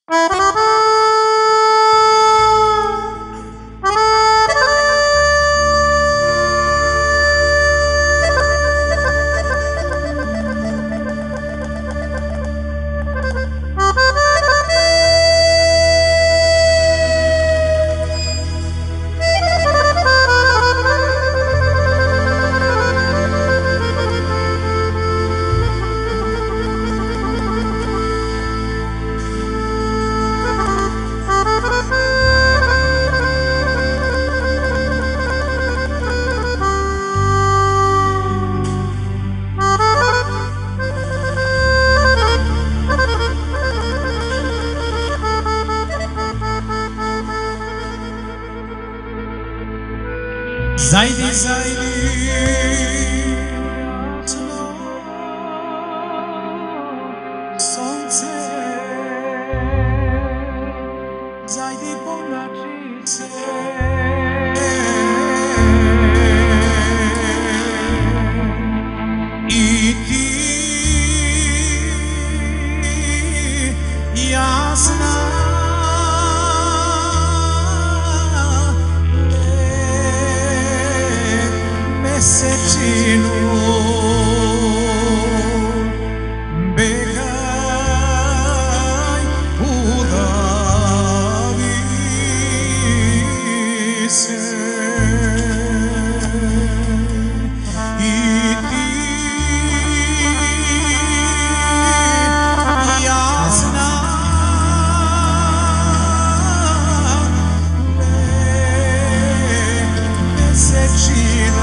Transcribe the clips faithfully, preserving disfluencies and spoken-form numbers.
Zajdi, zajdi, sonce, zajdi ponad życie. I ty, jasna, mesečinu, begaj, udavi se. I ti, jasna, mesečinu,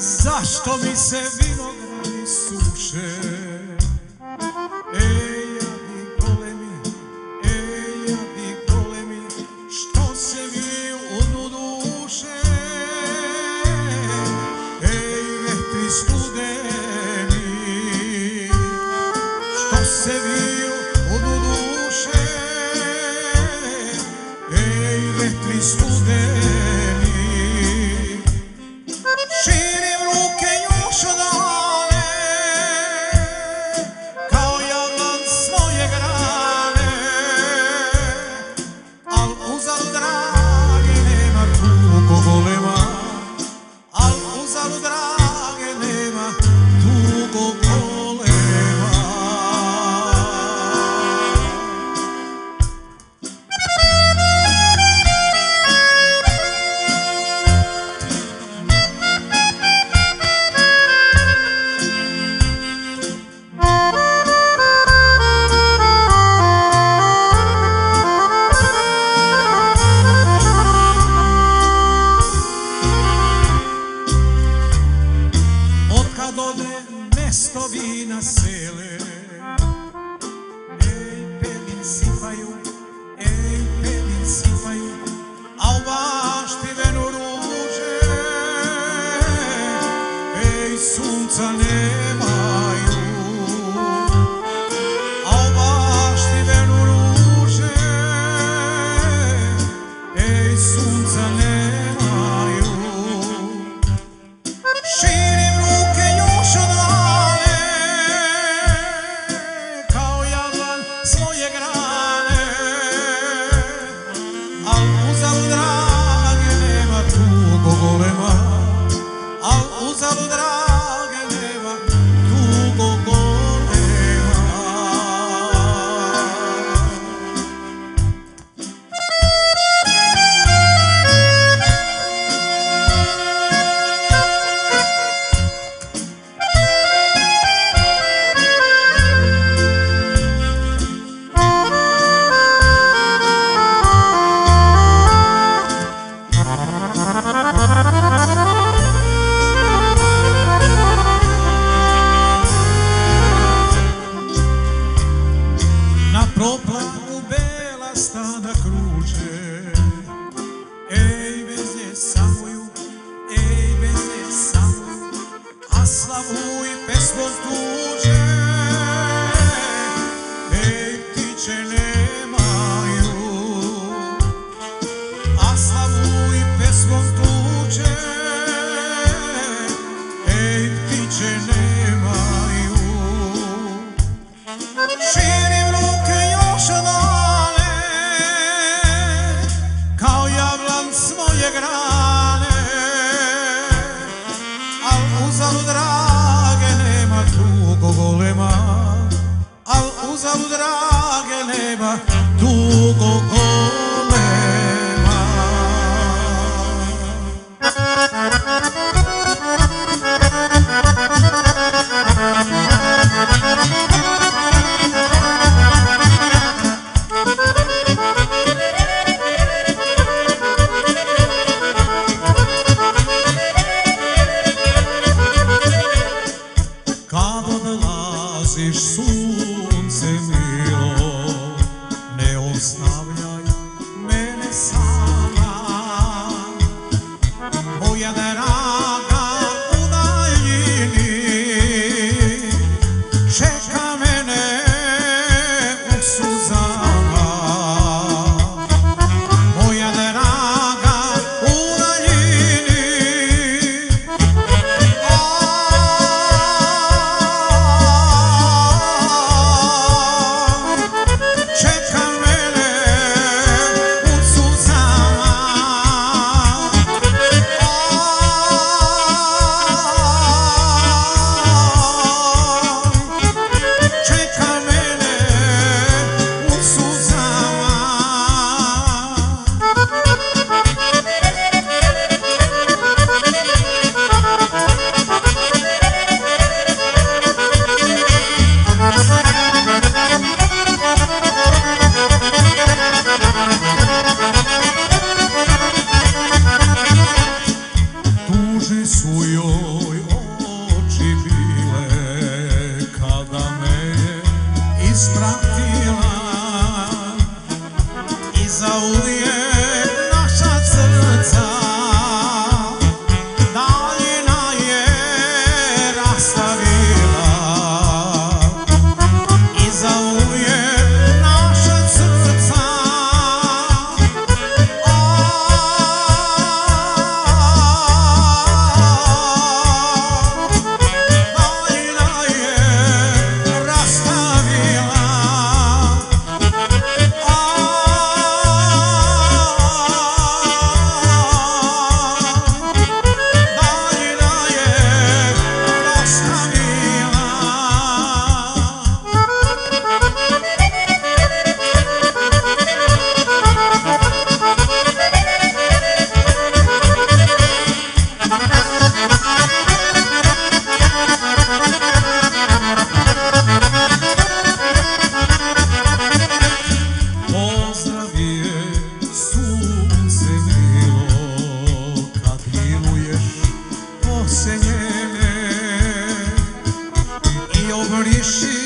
zašto mi se vinogradi suše? Ej, jadi golemi, ej, jadi golemi, što se viju u duše? Ej, vetri studeni, što se viju u duše? Ej, vetri studeni, širim ruke još odale, kao javan svoje grane, al uzalud drage nema tugo golema, al uzalud drage nema tugo golema. Kad ode mestovi na sele, ej, pelin sipaju, ej, pelin sipaju, a u bašti venu ruže, ej, sunca nemaju, a u bašti venu ruže, ej, sunca nemaju. Širim ruke još odale, kao javan svoje grane, al uzalud drage nema tugo golema, al uzalud drage nema tugo golema. Na proplavu bela stada kruže, ej, veze samoju, ej, veze samoju, a slavu i pesmom tuže, ej, ptiče nemaju, a slavu i pesmom tuže, ej, ptiče nemaju. Širim ruke još odale, kao javlan svoje grane, al uzalud drage nema tugo golema, al uzalud drage nema tugo golema. Kad odlaziš sunce milo, riješi